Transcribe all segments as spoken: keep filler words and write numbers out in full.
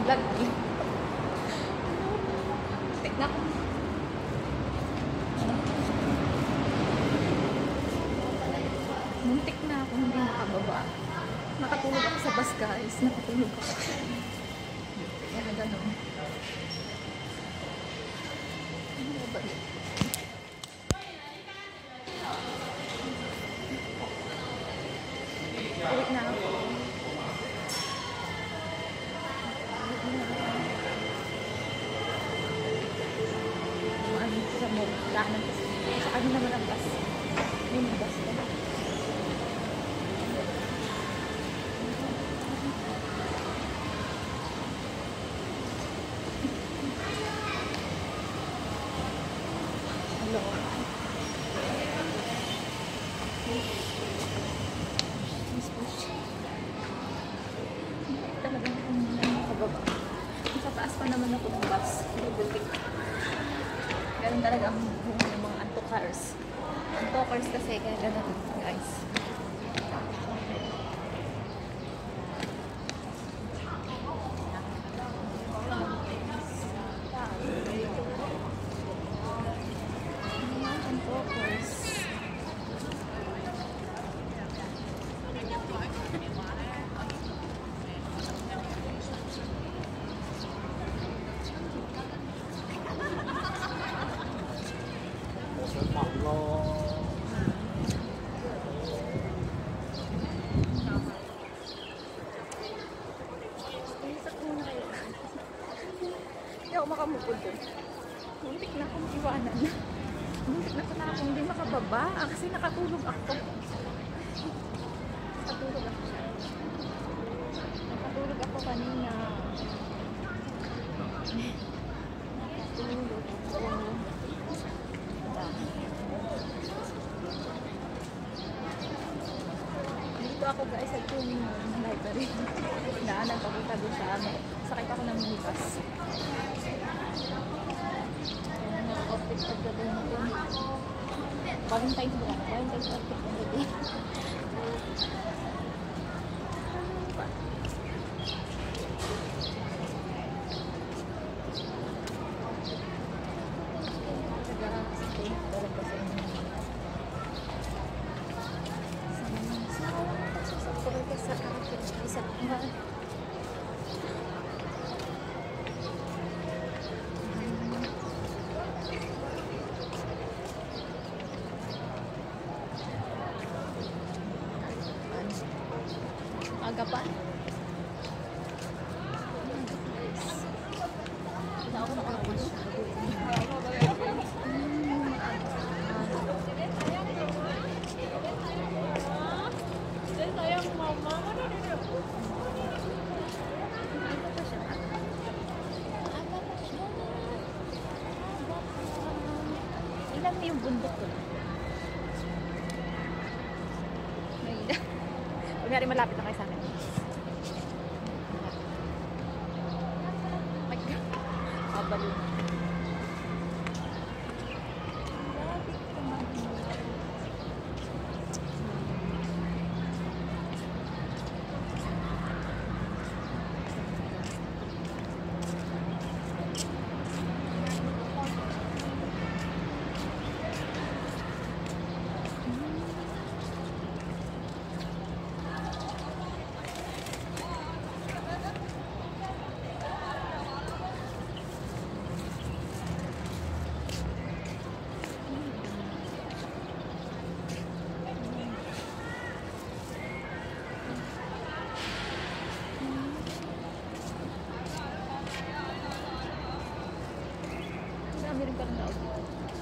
vlog. Tignan ko. Muntik na ako hindi makababa. Nakatulog ako sa bus guys. Nakatulog ako. Kaya na gano'n. Ano ba yun? Uwi na ako. Ano sa mo? Daanan kasi. Sa kanya naman ang bus. May bus na. Talagang hindi na makababa. Sa taas pa naman ako ng bus. Ganun talaga ang buhay ng mga antokars. Antokars kasi kaya ganun guys. Hindi ako makamupod doon. Muntik na akong iwanan. Muntik na pala akong hindi makababa. Ah, kasi nakatulog ako. Nakatulog ako. Nakatulog ako kanina. Nakatulog ako. Dito ako guys sa tuwing library. Daanan papunta doon sa ano. Sakit ako ng minibus. Outfit of the day natin. Valentine's ba? Valentine's outfit of the day. Aga pa. Hindi ako nakakapulis. Sayang mama. Ilan na yung bundok ko? Kunyari malapit na kayo sa akin. Ay, kabalo. Meron ka ng tao dito.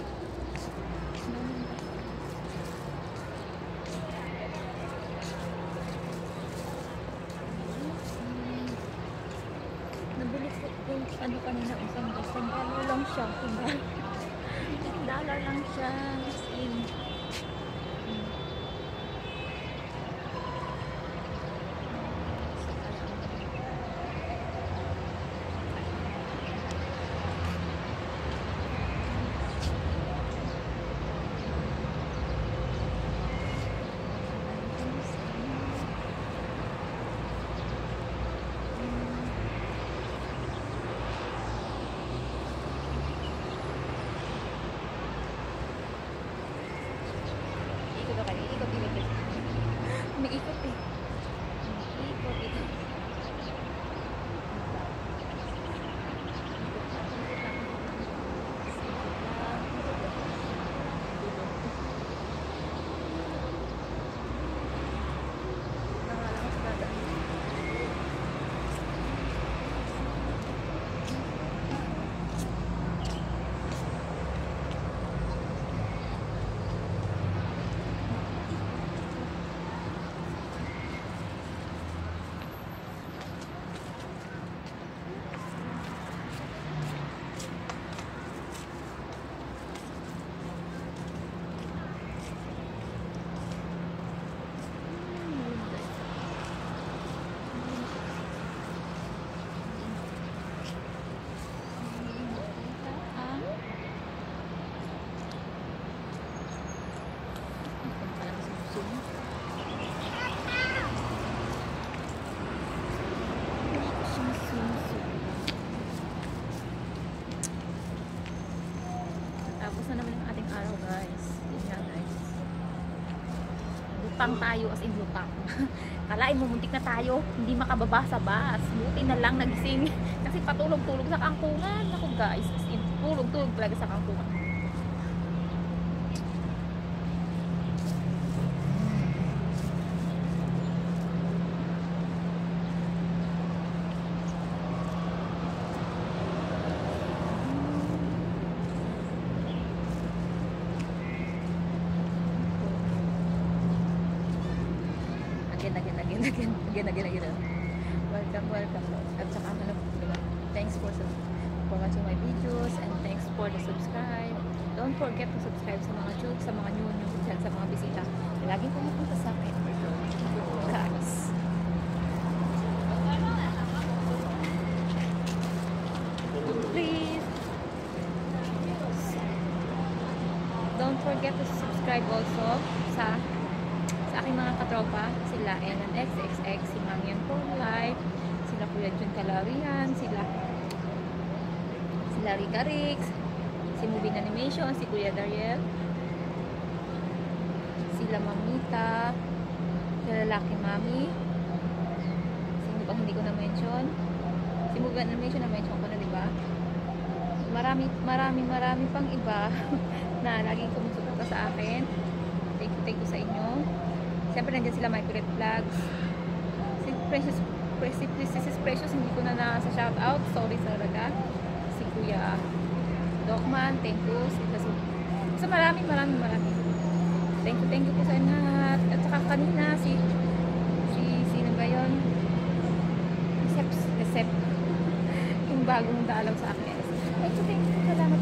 Nabili ko yung ano kanina isang isang dollar lang siya. Isang dollar lang siya. In ikot eh. Ikot, ikot. Tapos na naman yung ating araw, guys. Yun nga, guys. Lutang tayo, as in lutang. Kalain mo, muntik na tayo. Hindi makababa sa bus. Buti na lang nagising. Kasi patulog-tulog sa kangkungan. Ako, guys, as in, tulog-tulog talaga sa kangkungan. Again, again, again, again, again, again, again. Welcome, welcome. At saka, ano, diba? Thanks for, for watching my videos and thanks for the subscribe. Don't forget to subscribe sa mga chuk, sa mga new, new, dyan, sa mga bisita. Laging pumupunta sa akin. Guys. Please. Don't forget to subscribe also sa sa aking mga katropa, sila N N X X X, si Mangyan for Life, sila Kuya Jun Calarian, sila sila Rika Rix, si Moving Animation, si Kuya Dariel, sila Mamita, sila Lucky Mami, sino bang hindi ko na-mention? Si Moving Animation na-mention ko na, diba? Marami, marami, marami pang iba na laging kumusuporta sa akin. Thank you, thank you sa inyo. Siyempre, nandiyan sila my favorite vlogs. Si Precious, Precious, Precious, Precious, hindi ko na nasa shoutout. Sorry talaga. Si Kuya Dokman, thank you. So, so maraming, maraming, maraming. Thank you, thank you po sa inyo lahat. At saka kanina, si, si, sino ba yun? Recep, Recep. Yung bagong dalaw sa akin. Thank you, thank you. Salamat